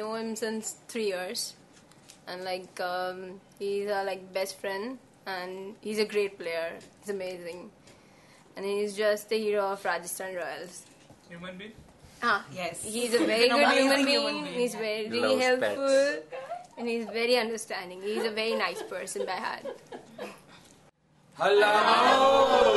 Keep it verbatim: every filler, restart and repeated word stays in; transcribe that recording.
know him since three years, and like um, he's our like best friend, and he's a great player. He's amazing, and he's just the hero of Rajasthan Royals. Human being? Ah, Yes. he's a very good human being. human being. He's very Loves helpful, pets. and he's very understanding. He's a very nice person by heart. Hello!